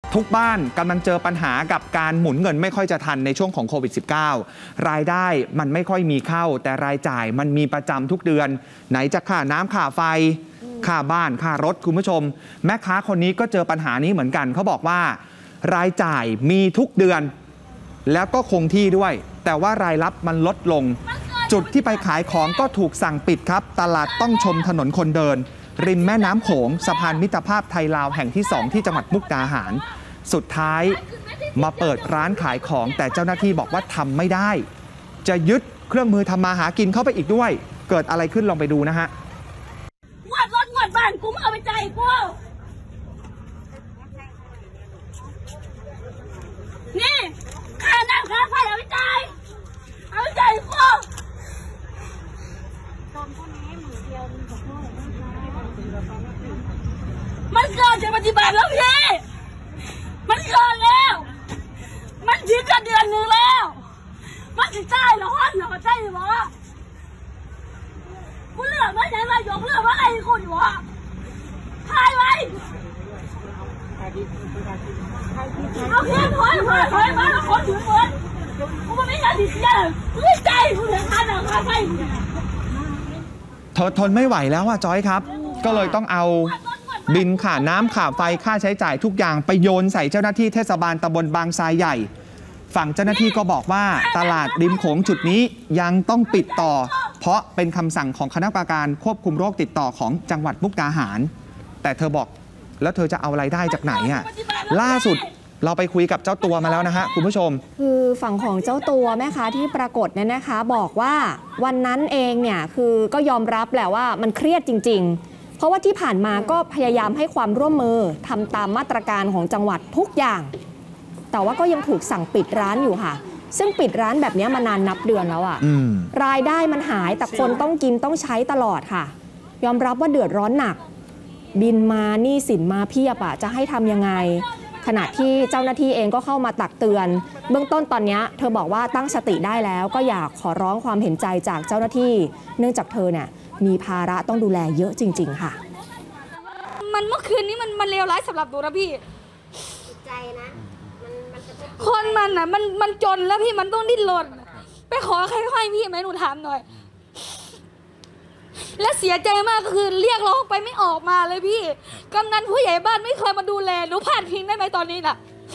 ทุกบ้านกำลังเจอปัญหากับการหมุนเงินไม่ค่อยจะทันในช่วงของโควิด -19 รายได้มันไม่ค่อยมีเข้าแต่รายจ่ายมันมีประจำทุกเดือนไหนจะค่าน้ำค่าไฟค่าบ้านค่ารถคุณผู้ชมแม่ค้าคนนี้ก็เจอปัญหานี้เหมือนกันเขาบอกว่ารายจ่ายมีทุกเดือนแล้วก็คงที่ด้วยแต่ว่ารายรับมันลดลงจุดที่ไปขายของก็ถูกสั่งปิดครับตลาดต้องชมถนนคนเดินริมแม่น้ำโขงสะพานมิตรภาพไทยลาวแห่งที่ 2ที่จังหวัดมุกดาหารสุดท้ายมาเปิดร้านขายของแต่เจ้าหน้าที่บอกว่าทำไม่ได้จะยึดเครื่องมือทำมาหากินเข้าไปอีกด้วยเกิดอะไรขึ้นลองไปดูนะฮะงวดรถงวดบ้านกูเอาไปใจกูนี่ค่าน้ำค่าไฟเอาไปใจกูมันเกินจะปฏิบัติแล้วพี่มันเกินแล้วมันยืดกันเดือนนึงแล้วมันจะจ่ายเหรอเหรอใช่หรอกูเลือกไม่ใช่มายกเลือกว่าอะไรกูอยู่วะทายไว้เอาแค่ถอยมาแล้วคนถือปืนกูไม่อยากติดเชื้อกูไม่ใจกูเลยค่าหนักค่าไฟทนไม่ไหวแล้วจอยครับก็เลยต้องเอาบินค่าน้ำค่าไฟค่าใช้จ่ายทุกอย่างไปโยนใส่เจ้าหน้าที่เทศบาลตำบลบางทรายใหญ่ฝั่งเจ้าหน้าที่ก็บอกว่าตลาดริมโขงจุดนี้ยังต้องปิดต่อเพราะเป็นคำสั่งของคณะกรรมการควบคุมโรคติดต่อของจังหวัดมุกดาหารแต่เธอบอกแล้วเธอจะเอารายได้จากไหนล่าสุดเราไปคุยกับเจ้าตัวมาแล้วนะฮะคุณผู้ชมคือฝั่งของเจ้าตัวแม่ค้าที่ปรากฏเนี่ยนะคะบอกว่าวันนั้นเองเนี่ยคือก็ยอมรับแหละว่ามันเครียดจริงๆเพราะว่าที่ผ่านมาก็พยายามให้ความร่วมมือทำตามมาตรการของจังหวัดทุกอย่างแต่ว่าก็ยังถูกสั่งปิดร้านอยู่ค่ะซึ่งปิดร้านแบบนี้มานานนับเดือนแล้วรายได้มันหายแต่คนต้องกินต้องใช้ตลอดค่ะยอมรับว่าเดือดร้อนหนักบินมาหนี้สินมาเพียบจะให้ทำยังไงขณะที่เจ้าหน้าที่เองก็เข้ามาตักเตือนเบื้องต้นตอนนี้เธอบอกว่าตั้งสติได้แล้วก็อยากขอร้องความเห็นใจจากเจ้าหน้าที่เนื่องจากเธอเนี่ยมีภาระต้องดูแลเยอะจริงๆค่ะมันเมื่อคืนนี้มันเลวร้ายสำหรับหนูนะพี่ใจนะคนมันจนแล้วพี่มันต้องดิ้นรนไปขอใครให้พี่ไหมหนูถามหน่อยและเสียใจมากคือเรียกร้องไปไม่ออกมาเลยพี่กำนันผู้ใหญ่บ้านไม่เคยมาดูแลหนูผ่านพิงได้ไหมตอนนี้น่ะ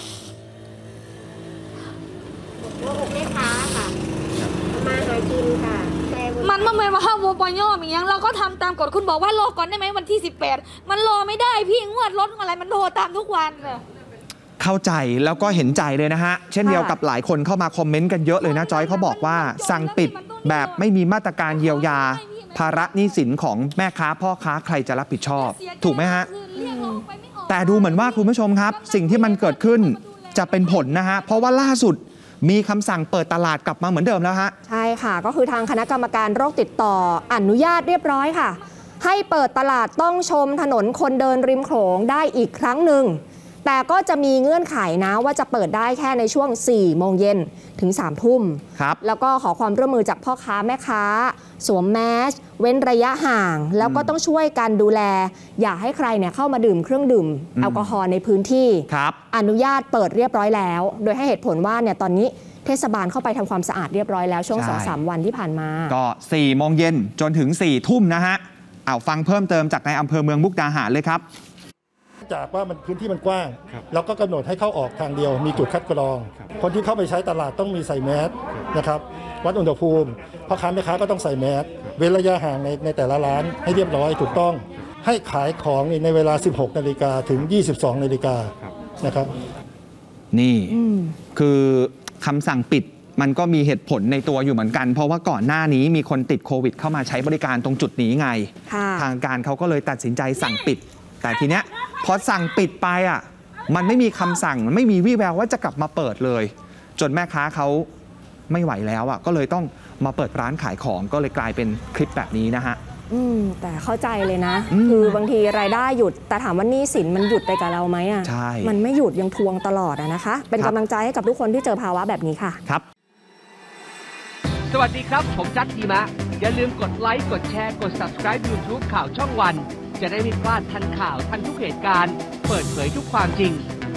หัวอกแม่ค้าค่ะมาหากินค่ะมันเหมือนว่าข้าวโวปย่อมอย่างเงี้ยเราก็ทำตามกฎคุณบอกว่ารอก่อนได้ไหมวันที่18มันรอไม่ได้พี่งวดรถอะไรมันโทรตามทุกวันเข้าใจแล้วก็เห็นใจเลยนะฮะเช่นเดียวกับหลายคนเข้ามาคอมเมนต์กันเยอะเลยนะจอยเขาบอกว่าสั่งปิดแบบไม่มีมาตรการเยียวยาภาระหนี้สินของแม่ค้าพ่อค้าใครจะรับผิดชอบถูกไหมฮะแต่ดูเหมือนว่าคุณผู้ชมครับสิ่งที่มันเกิดขึ้นจะเป็นผลนะฮะเพราะว่าล่าสุดมีคำสั่งเปิดตลาดกลับมาเหมือนเดิมแล้วฮะใช่ค่ะก็คือทางคณะกรรมการโรคติดต่ออนุญาตเรียบร้อยค่ะให้เปิดตลาดต้องชมถนนคนเดินริมโขงได้อีกครั้งหนึ่งแต่ก็จะมีเงื่อนไขนะว่าจะเปิดได้แค่ในช่วง 4 โมงเย็นถึง 3 ทุ่มแล้วก็ขอความร่วมมือจากพ่อค้าแม่ค้าสวมแมสเว้นระยะห่างแล้วก็ต้องช่วยกันดูแลอย่าให้ใครเนี่ยเข้ามาดื่มเครื่องดื่มแอลกอฮอล์ในพื้นที่อนุญาตเปิดเรียบร้อยแล้วโดยให้เหตุผลว่าเนี่ยตอนนี้เทศบาลเข้าไปทำความสะอาดเรียบร้อยแล้วช่วง 2-3 วันที่ผ่านมาก็ 4 โมงเย็นจนถึง 4 ทุ่มนะฮะเอาฟังเพิ่มเติมจากในอำเภอเมืองมุกดาหารเลยครับจากว่ามันพื้นที่มันกว้างแล้วก็กำหนดให้เข้าออกทางเดียวมีจุดคัดกรองคนที่เข้าไปใช้ตลาดต้องมีใส่แมสนะครับวัดอุณหภูมิพ่อค้าแม่ค้าก็ต้องใส่แมสเว้นระยะห่างในแต่ละร้านให้เรียบร้อยถูกต้องให้ขายของในเวลา 16 นาฬิกาถึง 22 นาฬิกานะครับนี่คือคำสั่งปิดมันก็มีเหตุผลในตัวอยู่เหมือนกันเพราะว่าก่อนหน้านี้มีคนติดโควิดเข้ามาใช้บริการตรงจุดนี้ไงทางการเขาก็เลยตัดสินใจสั่งปิดแต่ทีเนี้ยพอสั่งปิดไปมันไม่มีคำสั่งไม่มีวี่แววว่าจะกลับมาเปิดเลยจนแม่ค้าเขาไม่ไหวแล้วก็เลยต้องมาเปิดร้านขายของก็เลยกลายเป็นคลิปแบบนี้นะฮะแต่เข้าใจเลยนะคือบางทีรายได้หยุดแต่ถามว่าหนี้สินมันหยุดไปกับเราไหมใช่มันไม่หยุดยังทวงตลอดนะคะเป็นกำลังใจให้กับทุกคนที่เจอภาวะแบบนี้ค่ะครับสวัสดีครับผมจัดทีมะอย่าลืมกดไลค์กดแชร์กด Subscribe YouTube ข่าวช่องวันจะได้ไม่พลาดทันข่าวทันทุกเหตุการณ์เปิดเผยทุกความจริง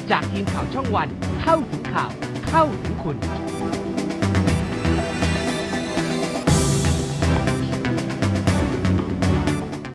จากทีมข่าวช่องวันเข้าถึงข่าวเข้าถึงคุณ